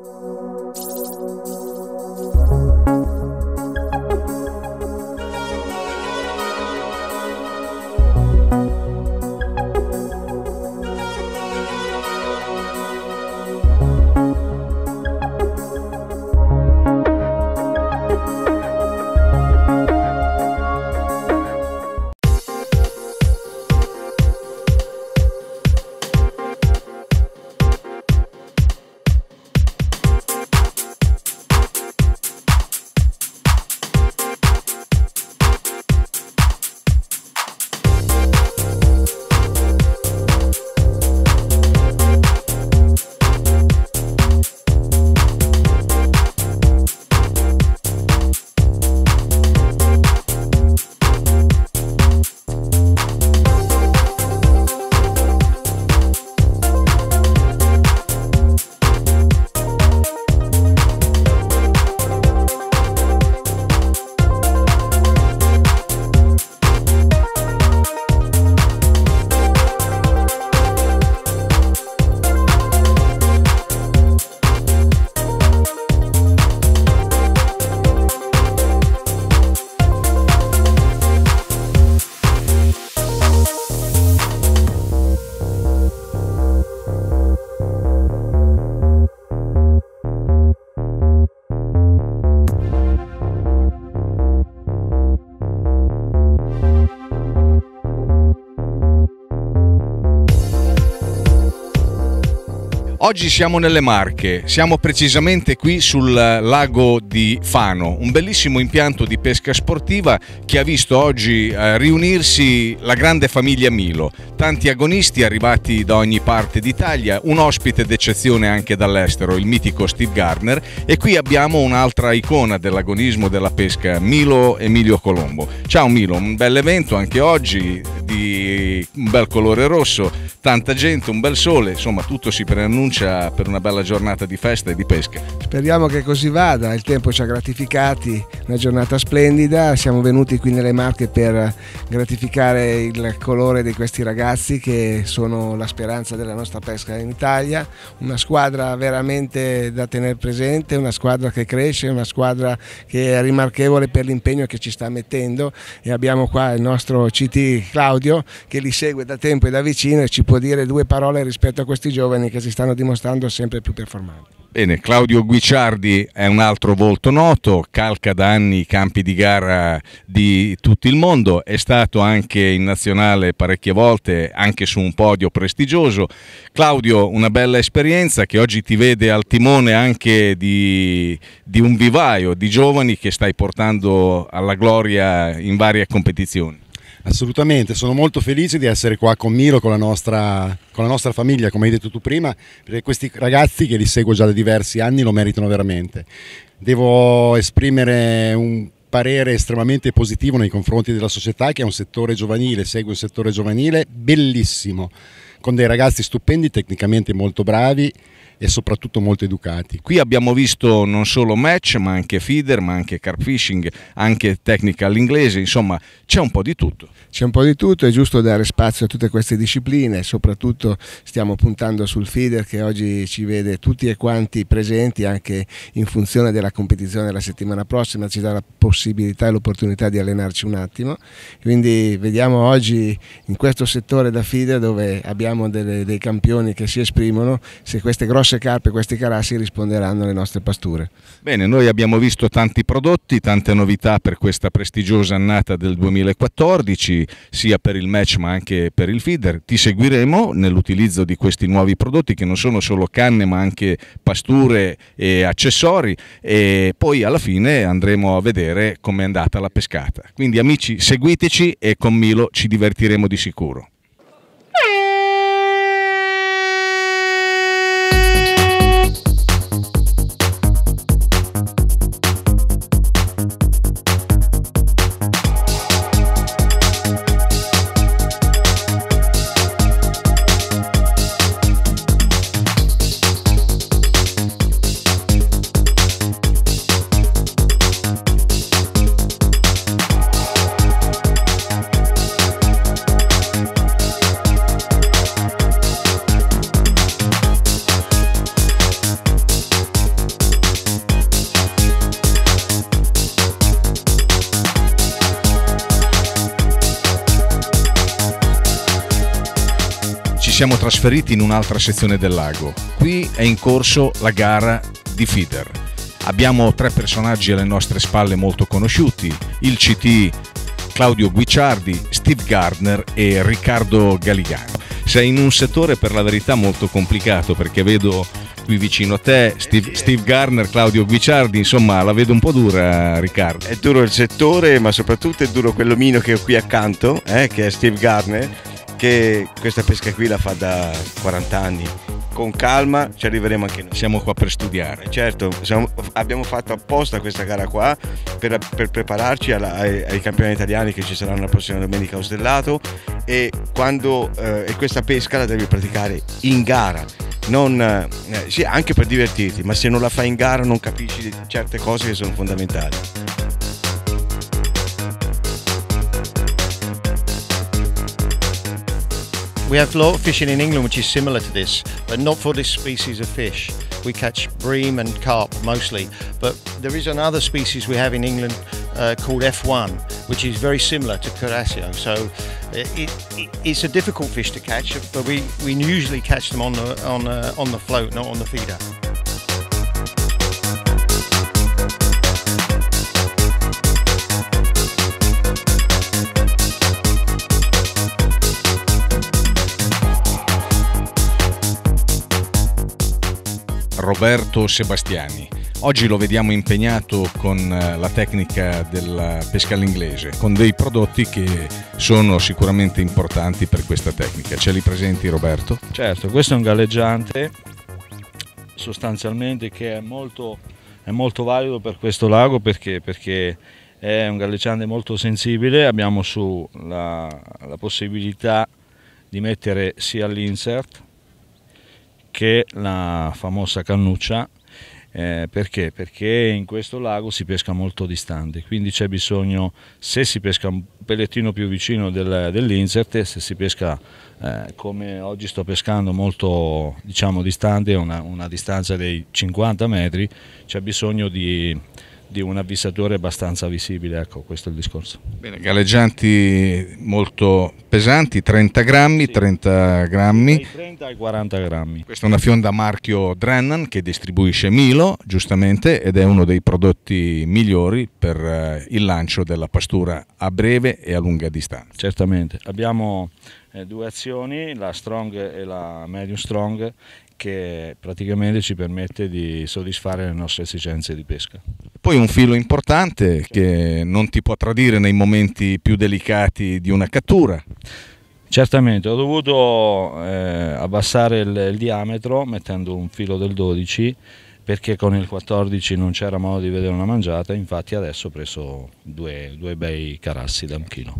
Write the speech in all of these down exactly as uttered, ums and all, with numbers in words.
Oggi siamo nelle Marche, siamo precisamente qui sul lago di Fano, un bellissimo impianto di pesca sportiva che ha visto oggi eh, riunirsi la grande famiglia Milo, tanti agonisti arrivati da ogni parte d'Italia, un ospite d'eccezione anche dall'estero, il mitico Steve Gardner, e qui abbiamo un'altra icona dell'agonismo della pesca, Milo Emilio Colombo. Ciao Milo, un bel evento anche oggi, di un bel colore rosso, tanta gente, un bel sole, insomma tutto si preannuncia per una bella giornata di festa e di pesca. Speriamo che così vada, il tempo ci ha gratificati, una giornata splendida, siamo venuti qui nelle Marche per gratificare il colore di questi ragazzi che sono la speranza della nostra pesca in Italia, una squadra veramente da tenere presente, una squadra che cresce, una squadra che è rimarchevole per l'impegno che ci sta mettendo, e abbiamo qua il nostro C T Claudio che li segue da tempo e da vicino e ci può dire due parole rispetto a questi giovani che si stanno dimostrando sempre più performanti. Bene, Claudio Guicciardi è un altro volto noto, calca da anni i campi di gara di tutto il mondo, è stato anche in nazionale parecchie volte, anche su un podio prestigioso. Claudio, una bella esperienza che oggi ti vede al timone anche di, di un vivaio di giovani che stai portando alla gloria in varie competizioni. Assolutamente, sono molto felice di essere qua con Milo, con la nostra, con la nostra famiglia, come hai detto tu prima, perché questi ragazzi che li seguo già da diversi anni lo meritano veramente. Devo esprimere un parere estremamente positivo nei confronti della società, che è un settore giovanile, segue un settore giovanile bellissimo, con dei ragazzi stupendi, tecnicamente molto bravi e soprattutto molto educati. Qui abbiamo visto non solo match ma anche feeder, ma anche carp fishing, anche tecnica all'inglese, insomma c'è un po' di tutto. C'è un po' di tutto, è giusto dare spazio a tutte queste discipline, soprattutto stiamo puntando sul feeder che oggi ci vede tutti e quanti presenti, anche in funzione della competizione della settimana prossima, ci dà la possibilità e l'opportunità di allenarci un attimo, quindi vediamo oggi in questo settore da feeder dove abbiamo delle, dei campioni che si esprimono, se queste grosse carpe, questi carassi risponderanno alle nostre pasture. Bene, noi abbiamo visto tanti prodotti, tante novità per questa prestigiosa annata del duemilaquattordici, sia per il match ma anche per il feeder. Ti seguiremo nell'utilizzo di questi nuovi prodotti che non sono solo canne ma anche pasture e accessori, e poi alla fine andremo a vedere com'è andata la pescata. Quindi amici, seguiteci e con Milo ci divertiremo di sicuro. siamo trasferiti in un'altra sezione del lago. Qui è in corso la gara di feeder. Abbiamo tre personaggi alle nostre spalle molto conosciuti, il C T Claudio Guicciardi, Steve Gardner e Riccardo Galigano. Sei in un settore per la verità molto complicato, perché vedo qui vicino a te Steve, Steve Gardner, Claudio Guicciardi, insomma la vedo un po' dura, Riccardo. È duro il settore, ma soprattutto è duro quell'omino che ho qui accanto, eh, che è Steve Gardner, che questa pesca qui la fa da quaranta anni. Con calma ci arriveremo anche noi. Siamo qua per studiare. Certo, siamo, abbiamo fatto apposta questa gara qua per, per prepararci alla, ai, ai campioni italiani che ci saranno la prossima domenica a Ostellato, e, quando, eh, e questa pesca la devi praticare in gara, non, eh, sì, anche per divertirti, ma se non la fai in gara non capisci certe cose che sono fondamentali. We have a lot of fishing in England which is similar to this, but not for this species of fish. We catch bream and carp mostly, but there is another species we have in England uh, called F one, which is very similar to Carasio. So it, it, it's a difficult fish to catch, but we, we usually catch them on the, on, uh, on the float, not on the feeder. Roberto Sebastiani. Oggi lo vediamo impegnato con la tecnica della pesca all'inglese, con dei prodotti che sono sicuramente importanti per questa tecnica. Ce li presenti, Roberto? Certo, questo è un galleggiante sostanzialmente che è molto, è molto valido per questo lago, perché, perché è un galleggiante molto sensibile. Abbiamo su la, la possibilità di mettere sia l'insert che la famosa cannuccia. Eh, perché? Perché in questo lago si pesca molto distante, quindi c'è bisogno, se si pesca un pellettino più vicino del, dell'insert, e se si pesca eh, come oggi sto pescando molto, diciamo, distante, una, una distanza dei cinquanta metri, c'è bisogno di, di un avvisatore abbastanza visibile. Ecco, questo è il discorso. Bene, galleggianti molto pesanti, trenta grammi, sì. trenta grammi. Dai trenta ai quaranta grammi. Questa è una fionda marchio Drennan che distribuisce Milo, giustamente, ed è uno dei prodotti migliori per il lancio della pastura a breve e a lunga distanza. Certamente, abbiamo eh, due azioni, la strong e la medium strong, che praticamente ci permette di soddisfare le nostre esigenze di pesca. Poi un filo importante che non ti può tradire nei momenti più delicati di una cattura. Certamente, ho dovuto eh, abbassare il, il diametro mettendo un filo del dodici, perché con il quattordici non c'era modo di vedere una mangiata, infatti adesso ho preso due, due bei carassi da un chilo.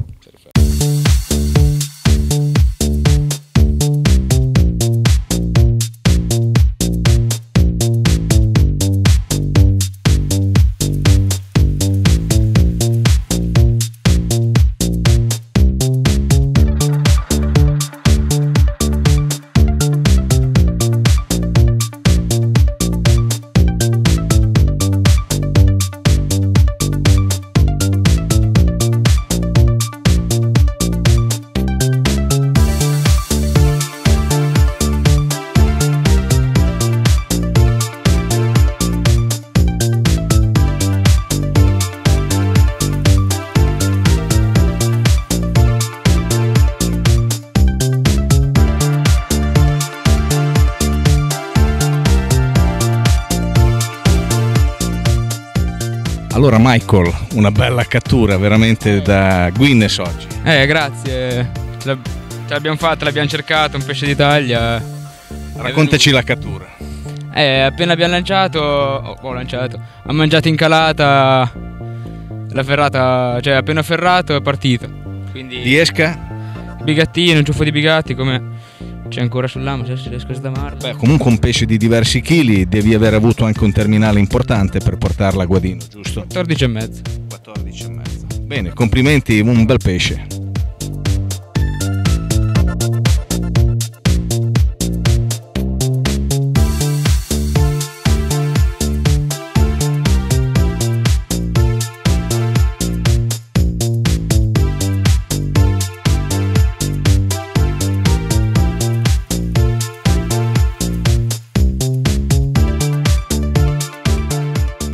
Allora Michael, una bella cattura veramente da Guinness oggi. Eh, grazie, ce l'abbiamo fatta, l'abbiamo cercato, un pesce d'Italia. Raccontaci la cattura. Eh, appena abbiamo lanciato, oh, ho lanciato, ha mangiato in calata, la ferrata, cioè appena ferrato è partito. Quindi di esca? Bigattino, un ciuffo di bigatti, come c'è ancora sull'amo, se riesco a sdamarlo. Beh, comunque un pesce di diversi chili, devi aver avuto anche un terminale importante per portarla a Guadino, giusto? quattordici e mezzo. quattordici e mezzo. Bene, complimenti, un bel pesce.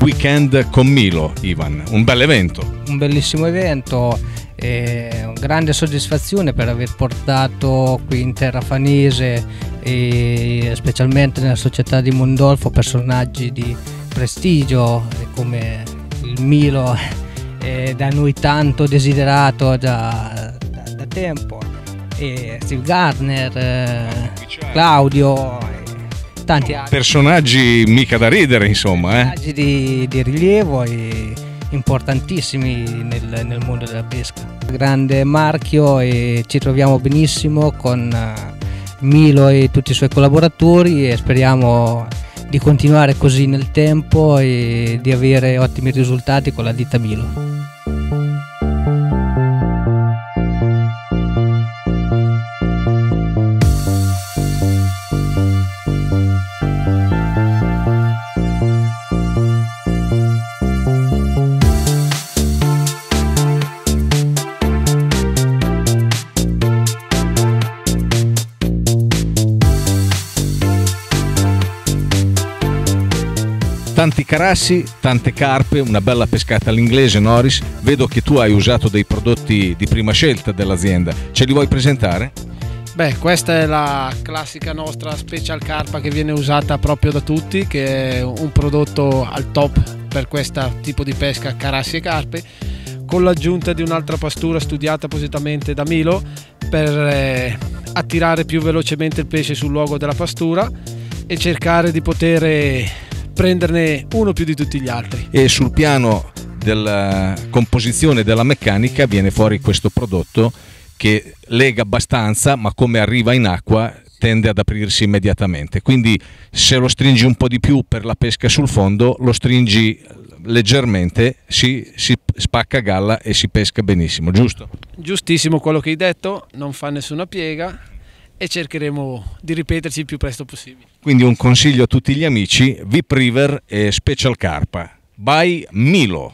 weekend con Milo, Ivan, un bel evento. Un bellissimo evento, e grande soddisfazione per aver portato qui in terra fanese e specialmente nella società di Mondolfo personaggi di prestigio come il Milo, eh, da noi tanto desiderato da, da, da tempo, e Steve Gardner, eh, Claudio, e tanti altri personaggi mica da ridere, insomma, eh? personaggi di, di rilievo e importantissimi nel, nel mondo della pesca. Grande marchio, e ci troviamo benissimo con Milo e tutti i suoi collaboratori, e speriamo di continuare così nel tempo e di avere ottimi risultati con la ditta Milo. Tanti carassi, tante carpe, una bella pescata all'inglese, Norris. Vedo che tu hai usato dei prodotti di prima scelta dell'azienda, ce li vuoi presentare? Beh, questa è la classica nostra Special Carpa che viene usata proprio da tutti, che è un prodotto al top per questo tipo di pesca, carassi e carpe, con l'aggiunta di un'altra pastura studiata appositamente da Milo per eh, attirare più velocemente il pesce sul luogo della pastura e cercare di poter prenderne uno più di tutti gli altri. E sul piano della composizione della meccanica viene fuori questo prodotto che lega abbastanza, ma come arriva in acqua tende ad aprirsi immediatamente, quindi se lo stringi un po' di più per la pesca sul fondo, lo stringi leggermente, si, si spacca a galla e si pesca benissimo, giusto? Giustissimo quello che hai detto, non fa nessuna piega e cercheremo di ripeterci il più presto possibile. Quindi un consiglio a tutti gli amici: Vip River e Special Carpa by Milo.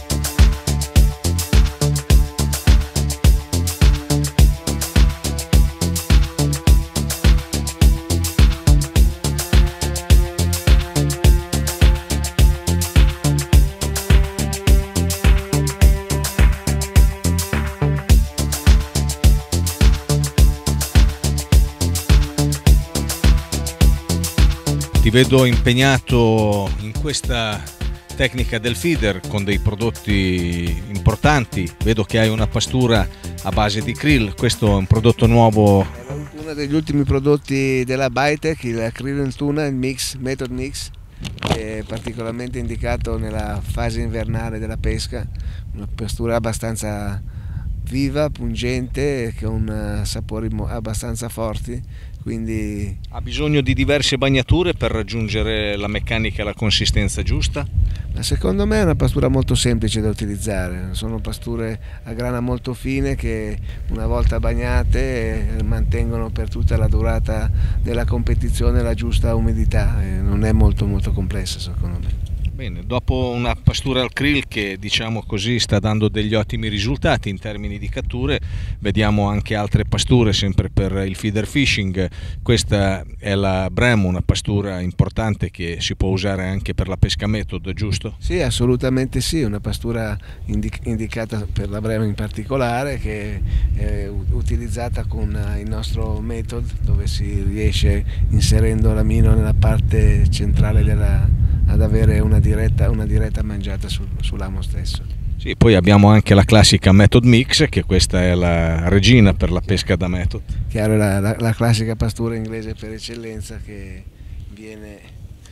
Ti vedo impegnato in questa tecnica del feeder con dei prodotti importanti. Vedo che hai una pastura a base di krill, questo è un prodotto nuovo. È uno degli ultimi prodotti della Bytec, il krill and tuna, il mix, method mix, che è particolarmente indicato nella fase invernale della pesca. Una pastura abbastanza viva, pungente, con sapori abbastanza forti. Quindi ha bisogno di diverse bagnature per raggiungere la meccanica e la consistenza giusta? Secondo me è una pastura molto semplice da utilizzare, sono pasture a grana molto fine che una volta bagnate mantengono per tutta la durata della competizione la giusta umidità, non è molto molto complessa secondo me. Bene, dopo una pastura al krill che diciamo così sta dando degli ottimi risultati in termini di catture, vediamo anche altre pasture sempre per il feeder fishing. Questa è la Bremo, una pastura importante che si può usare anche per la pesca method, giusto? Sì, assolutamente sì, una pastura indic- indicata per la Bremo in particolare, che è utilizzata con il nostro method, dove si riesce, inserendo l'amino nella parte centrale della, ad avere una diretta, una diretta mangiata sul, sull'amo stesso. Sì, poi abbiamo anche la classica Method Mix, che questa è la regina per la pesca da method. Chiaro, la, la, la classica pastura inglese per eccellenza, che viene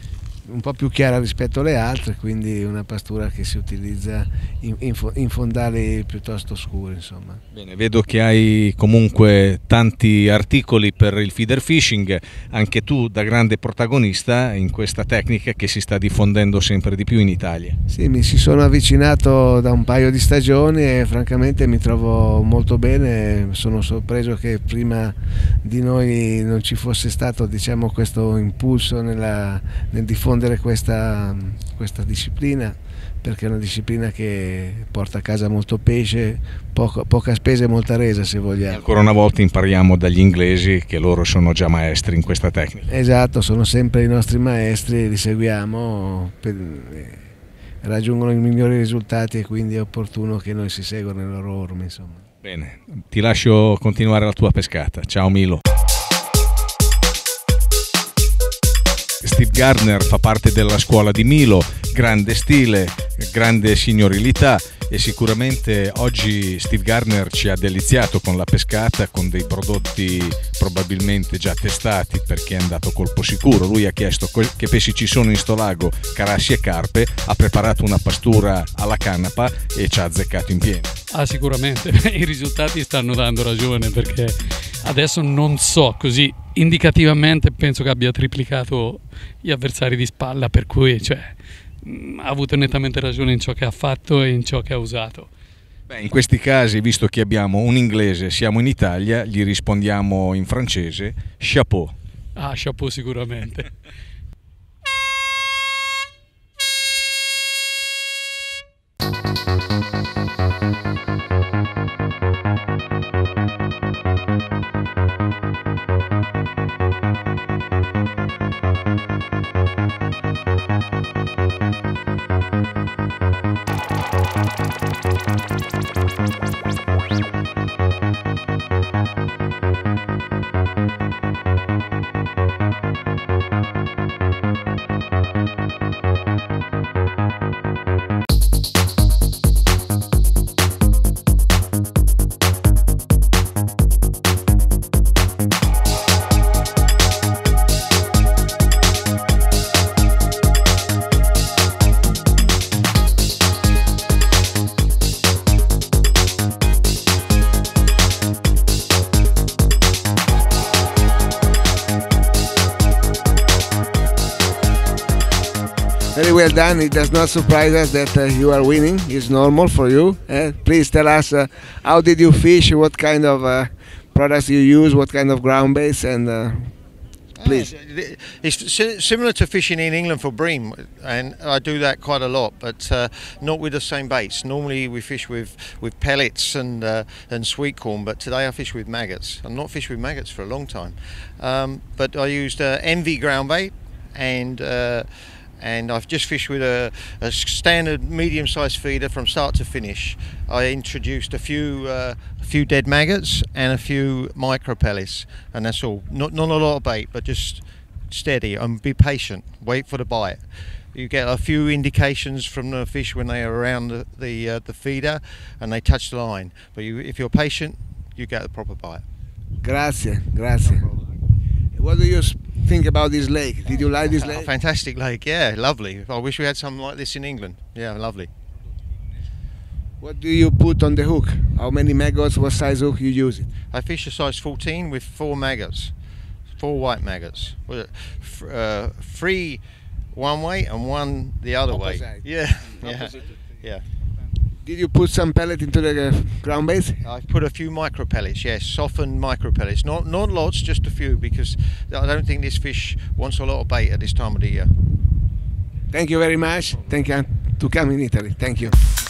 un po' più chiara rispetto alle altre, quindi una pastura che si utilizza in, in, in fondali piuttosto scuri, insomma. Bene, vedo che hai comunque tanti articoli per il feeder fishing, anche tu da grande protagonista in questa tecnica che si sta diffondendo sempre di più in Italia. Sì, mi si sono avvicinato da un paio di stagioni e francamente mi trovo molto bene, sono sorpreso che prima di noi non ci fosse stato, diciamo, questo impulso nella, nel diffondere Questa, questa disciplina, perché è una disciplina che porta a casa molto pesce, poco, poca spesa e molta resa, se vogliamo. Ancora una volta impariamo dagli inglesi, che loro sono già maestri in questa tecnica. Esatto, sono sempre i nostri maestri, li seguiamo per, raggiungono i migliori risultati e quindi è opportuno che noi si seguano nelle loro orme, insomma. Bene, ti lascio continuare la tua pescata. Ciao Milo. Steve Gardner fa parte della scuola di Milo, grande stile, grande signorilità e sicuramente oggi Steve Gardner ci ha deliziato con la pescata, con dei prodotti probabilmente già testati perché è andato colpo sicuro. Lui ha chiesto che pesci ci sono in sto lago, carassi e carpe, ha preparato una pastura alla canapa e ci ha azzeccato in pieno. Ah, sicuramente, i risultati stanno dando ragione, perché adesso non so, così indicativamente penso che abbia triplicato gli avversari di spalla, per cui cioè, ha avuto nettamente ragione in ciò che ha fatto e in ciò che ha usato. Beh, in questi casi, visto che abbiamo un inglese, siamo in Italia, gli rispondiamo in francese, chapeau. Ah, chapeau sicuramente. Very well done. It does not surprise us that uh, you are winning. It's normal for you. Uh, please tell us uh, how did you fish, what kind of uh, products you use, what kind of ground base, and uh, please. Uh, it's si- similar to fishing in England for bream, and I do that quite a lot, but uh, not with the same baits. Normally we fish with, with pellets and uh, and sweet corn, but today I fish with maggots. I've not fished with maggots for a long time, um, but I used uh, Envy ground bait, and uh, and I've just fished with a, a standard medium-sized feeder from start to finish. I introduced a few uh, a few dead maggots and a few micro pellets, and that's all. Not not a lot of bait, but just steady and be patient. Wait for the bite. You get a few indications from the fish when they are around the the, uh, the feeder and they touch the line. But you, if you're patient, you get the proper bite. Grazie, grazie. What do you think about this lake? Did you like this lake? A fantastic lake, yeah, lovely. I wish we had something like this in England. Yeah, lovely. What do you put on the hook? How many maggots? What size hook you use it? I fish a size fourteen with four maggots, four white maggots. Uh, three one way and one the other Opposite. way. Yeah, yeah, Opposite. yeah. Did you put some pellet into the uh, ground base? I've put a few micro pellets, yes, softened micro pellets. Not not lots, just a few, because I don't think this fish wants a lot of bait at this time of the year. Thank you very much. Thank you to come in Italy. Thank you.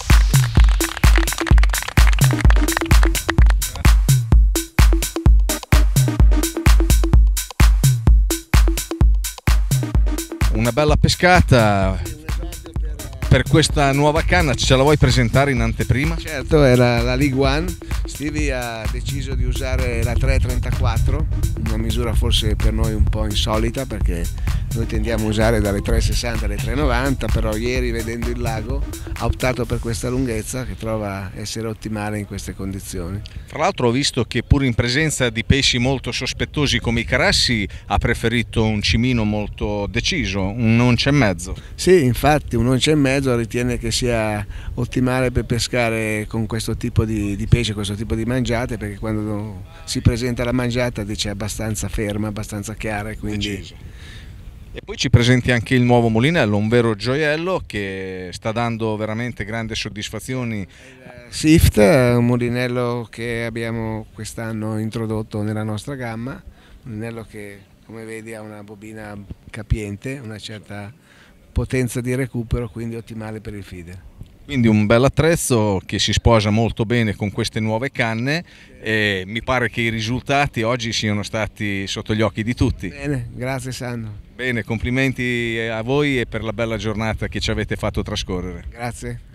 Una bella pescata per questa nuova canna, ce la vuoi presentare in anteprima? Certo, è la, la League One. Stevie ha deciso di usare la tre trentaquattro, una misura forse per noi un po' insolita perché noi tendiamo a usare dalle tre sessanta alle tre novanta, però ieri vedendo il lago ha optato per questa lunghezza che trova essere ottimale in queste condizioni. Tra l'altro ho visto che pur in presenza di pesci molto sospettosi come i carassi ha preferito un cimino molto deciso, un once e mezzo. Sì, infatti un once e mezzo ritiene che sia ottimale per pescare con questo tipo di, di pesce, questo tipo di mangiate, perché quando si presenta la mangiata dice abbastanza ferma, abbastanza chiara e quindi... Deciso. E poi ci presenti anche il nuovo mulinello, un vero gioiello che sta dando veramente grandi soddisfazioni. Sift è un mulinello che abbiamo quest'anno introdotto nella nostra gamma, un mulinello che come vedi ha una bobina capiente, una certa potenza di recupero, quindi ottimale per il feeder. Quindi un bel attrezzo che si sposa molto bene con queste nuove canne e mi pare che i risultati oggi siano stati sotto gli occhi di tutti. Bene, grazie Sandro. Bene, complimenti a voi e per la bella giornata che ci avete fatto trascorrere. Grazie.